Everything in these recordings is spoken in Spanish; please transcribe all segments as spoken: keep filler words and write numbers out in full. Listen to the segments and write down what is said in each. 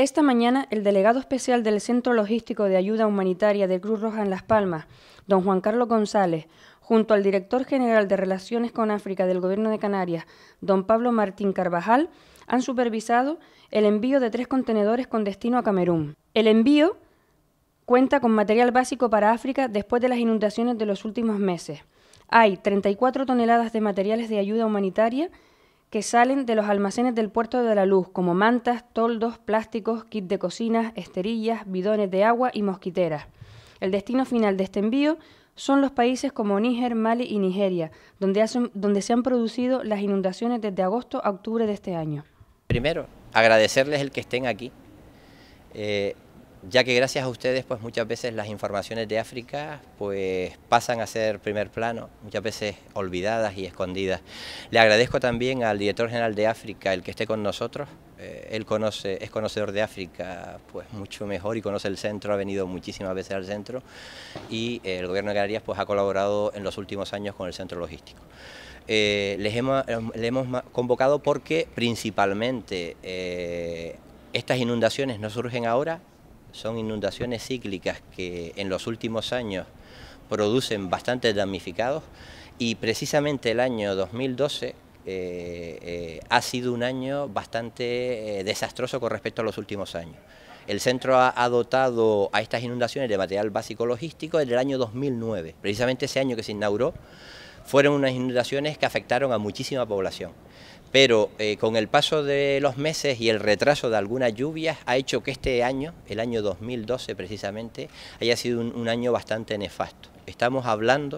Esta mañana, el delegado especial del Centro Logístico de Ayuda Humanitaria de Cruz Roja en Las Palmas, don Juan Carlos González, junto al director general de Relaciones con África del Gobierno de Canarias, don Pablo Martín Carvajal, han supervisado el envío de tres contenedores con destino a Camerún. El envío cuenta con material básico para África después de las inundaciones de los últimos meses. Hay treinta y cuatro toneladas de materiales de ayuda humanitaria que salen de los almacenes del Puerto de la Luz, como mantas, toldos, plásticos, kit de cocina, esterillas, bidones de agua y mosquiteras. El destino final de este envío son los países como Níger, Mali y Nigeria, donde, hacen, donde se han producido las inundaciones desde agosto a octubre de este año. Primero, agradecerles el que estén aquí, eh, ya que gracias a ustedes pues muchas veces las informaciones de África pues pasan a ser primer plano, muchas veces olvidadas y escondidas. Le agradezco también al director general de África el que esté con nosotros. Eh, él conoce, es conocedor de África pues mucho mejor y conoce el centro, ha venido muchísimas veces al centro y eh, el gobierno de Canarias pues ha colaborado en los últimos años con el centro logístico. Eh, les hemos, les hemos convocado porque principalmente eh, estas inundaciones no surgen ahora, son inundaciones cíclicas que en los últimos años producen bastantes damnificados y precisamente el año dos mil doce eh, eh, ha sido un año bastante eh, desastroso con respecto a los últimos años. El centro ha, ha dotado a estas inundaciones de material básico logístico desde el año dos mil nueve, precisamente ese año que se inauguró. Fueron unas inundaciones que afectaron a muchísima población, pero eh, con el paso de los meses y el retraso de algunas lluvias ha hecho que este año, el año dos mil doce precisamente, haya sido un, un año bastante nefasto. Estamos hablando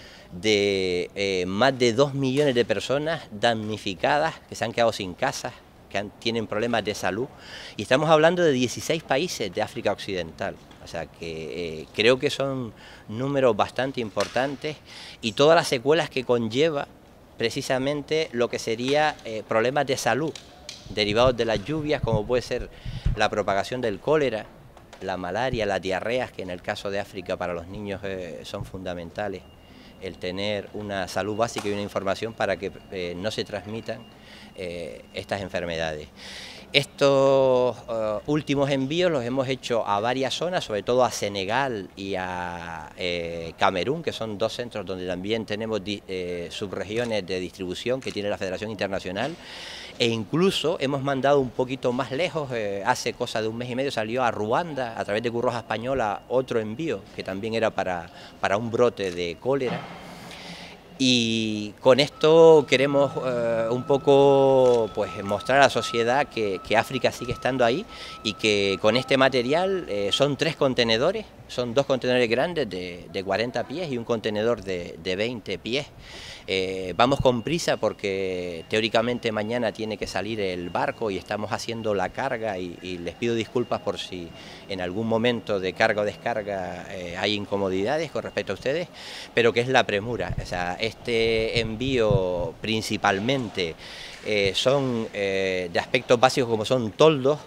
de eh, más de dos millones de personas damnificadas, que se han quedado sin casas, que han, tienen problemas de salud, y estamos hablando de dieciséis países de África Occidental. O sea que eh, creo que son números bastante importantes y todas las secuelas que conlleva precisamente lo que sería eh, problemas de salud derivados de las lluvias, como puede ser la propagación del cólera, la malaria, las diarreas, que en el caso de África para los niños eh, son fundamentales, el tener una salud básica y una información para que eh, no se transmitan eh, estas enfermedades. Estos uh, últimos envíos los hemos hecho a varias zonas, sobre todo a Senegal y a eh, Camerún, que son dos centros donde también tenemos eh, subregiones de distribución que tiene la Federación Internacional, e incluso hemos mandado un poquito más lejos, eh, hace cosa de un mes y medio salió a Ruanda, a través de Cruz Roja Española, otro envío que también era para, para un brote de cólera. Y con esto queremos eh, un poco pues, mostrar a la sociedad que, que África sigue estando ahí y que con este material eh, son tres contenedores, son dos contenedores grandes de, de cuarenta pies y un contenedor de, de veinte pies. Eh, vamos con prisa porque teóricamente mañana tiene que salir el barco y estamos haciendo la carga y, y les pido disculpas por si en algún momento de carga o descarga eh, hay incomodidades con respecto a ustedes, pero que es la premura. O sea, este envío principalmente eh, son eh, de aspectos básicos como son toldos,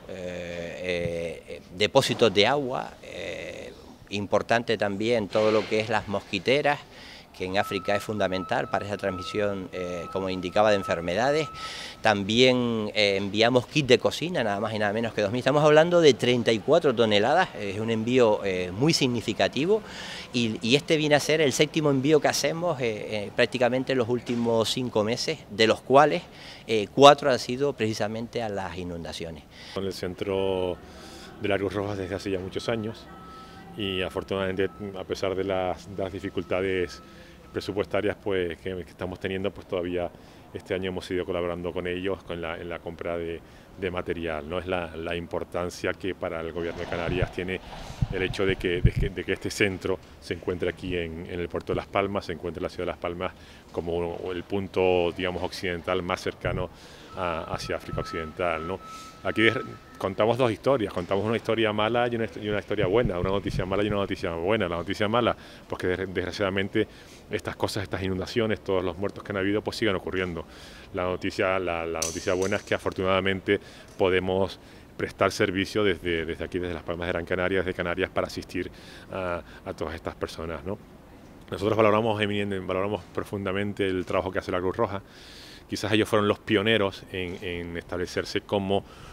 eh, eh, depósitos de agua, eh, importante también todo lo que es las mosquiteras, que en África es fundamental para esa transmisión, eh, como indicaba, de enfermedades. También eh, enviamos kit de cocina, nada más y nada menos que dos mil. Estamos hablando de treinta y cuatro toneladas, es un envío eh, muy significativo y, y este viene a ser el séptimo envío que hacemos eh, eh, prácticamente en los últimos cinco meses, de los cuales eh, cuatro han sido precisamente a las inundaciones. Con el centro de la Cruz Roja desde hace ya muchos años y afortunadamente, a pesar de las, de las dificultades presupuestarias pues, que, que estamos teniendo, pues todavía este año hemos ido colaborando con ellos con la, en la compra de, de material, ¿no? Es la, la importancia que para el gobierno de Canarias tiene el hecho de que, de que, de que este centro se encuentre aquí en, en el puerto de Las Palmas, se encuentre en la ciudad de Las Palmas como el punto, digamos, occidental más cercano a, hacia África Occidental, ¿no? Aquí contamos dos historias, contamos una historia mala y una, y una historia buena, una noticia mala y una noticia buena. La noticia mala, porque desgraciadamente estas cosas, estas inundaciones, todos los muertos que han habido, pues siguen ocurriendo. La noticia, la, la noticia buena es que afortunadamente podemos prestar servicio desde, desde aquí, desde Las Palmas de Gran Canaria, desde Canarias, para asistir a, a todas estas personas, ¿no? Nosotros valoramos, valoramos profundamente el trabajo que hace la Cruz Roja. Quizás ellos fueron los pioneros en, en establecerse como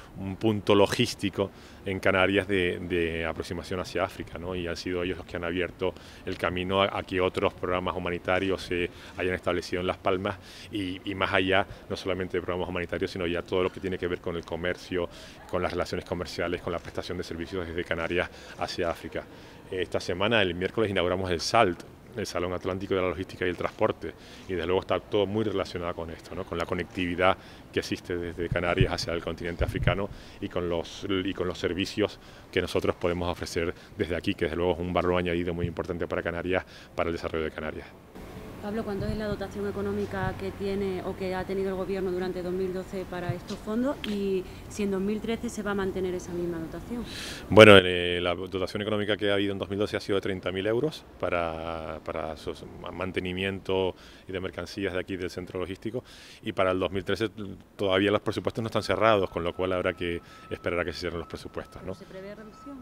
un punto logístico en Canarias de, de aproximación hacia África, ¿no? Y han sido ellos los que han abierto el camino a, a que otros programas humanitarios se hayan establecido en Las Palmas y, y más allá, no solamente de programas humanitarios, sino ya todo lo que tiene que ver con el comercio, con las relaciones comerciales, con la prestación de servicios desde Canarias hacia África. Esta semana, el miércoles, inauguramos el SALT, el Salón Atlántico de la Logística y el Transporte, y desde luego está todo muy relacionado con esto, ¿no? Con la conectividad que existe desde Canarias hacia el continente africano y con los y con los servicios que nosotros podemos ofrecer desde aquí, que desde luego es un valor añadido muy importante para Canarias, para el desarrollo de Canarias. Pablo, ¿cuánto es la dotación económica que tiene o que ha tenido el Gobierno durante dos mil doce para estos fondos y si en dos mil trece se va a mantener esa misma dotación? Bueno, eh, la dotación económica que ha habido en dos mil doce ha sido de treinta mil euros para, para sus mantenimiento y de mercancías de aquí del centro logístico, y para el dos mil trece todavía los presupuestos no están cerrados, con lo cual habrá que esperar a que se cierren los presupuestos, ¿no? ¿Se prevé reducción?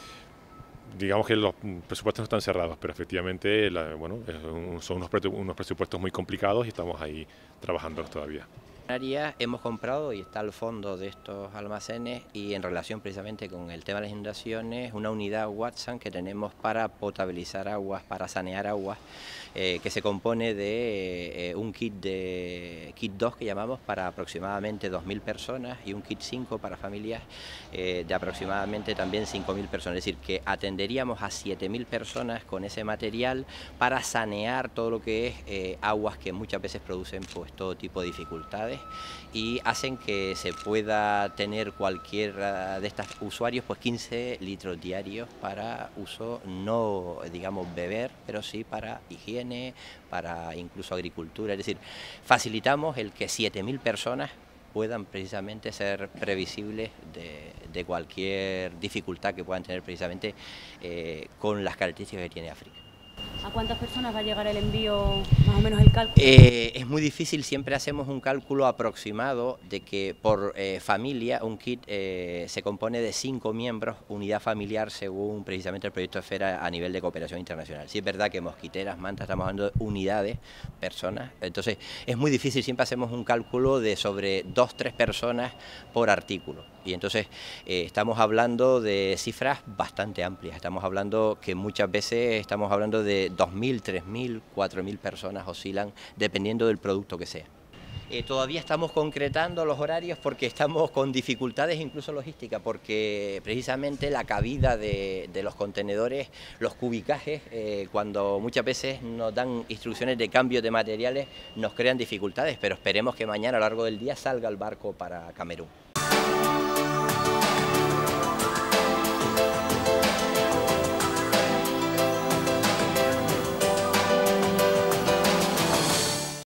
Digamos que los presupuestos no están cerrados, pero efectivamente la, bueno, son unos, unos presupuestos muy complicados y estamos ahí trabajándolos todavía. En Canarias hemos comprado, y está al fondo de estos almacenes, y en relación precisamente con el tema de las inundaciones, una unidad Watson que tenemos para potabilizar aguas, para sanear aguas, eh, que se compone de eh, un kit de kit dos que llamamos para aproximadamente dos mil personas y un kit cinco para familias eh, de aproximadamente también cinco mil personas. Es decir, que atenderíamos a siete mil personas con ese material para sanear todo lo que es eh, aguas que muchas veces producen pues todo tipo de dificultades y hacen que se pueda tener cualquiera de estos usuarios pues quince litros diarios para uso, no digamos beber, pero sí para higiene, para incluso agricultura. Es decir, facilitamos el que siete mil personas puedan precisamente ser previsibles de, de cualquier dificultad que puedan tener precisamente eh, con las características que tiene África. ¿A cuántas personas va a llegar el envío, más o menos el cálculo? Eh, es muy difícil, siempre hacemos un cálculo aproximado de que por eh, familia un kit eh, se compone de cinco miembros, unidad familiar según precisamente el proyecto Esfera a nivel de cooperación internacional. Sí es verdad que mosquiteras, mantas, estamos hablando de unidades, personas, entonces es muy difícil, siempre hacemos un cálculo de sobre dos, tres personas por artículo. Y entonces eh, estamos hablando de cifras bastante amplias, estamos hablando que muchas veces estamos hablando de dos mil, tres mil, cuatro mil personas oscilan dependiendo del producto que sea. Eh, todavía estamos concretando los horarios porque estamos con dificultades incluso logísticas, porque precisamente la cabida de, de los contenedores, los cubicajes, eh, cuando muchas veces nos dan instrucciones de cambio de materiales, nos crean dificultades, pero esperemos que mañana a lo largo del día salga el barco para Camerún.